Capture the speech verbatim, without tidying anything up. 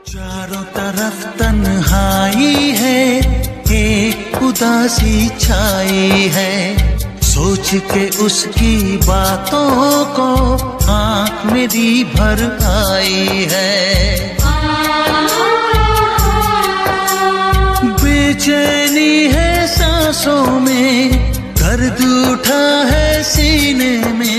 चारों तरफ तन्हाई है, एक उदासी छाई है। सोच के उसकी बातों को आँख मेरी भर आई है। बेचैनी है सांसों में, दर्द उठा है सीने में।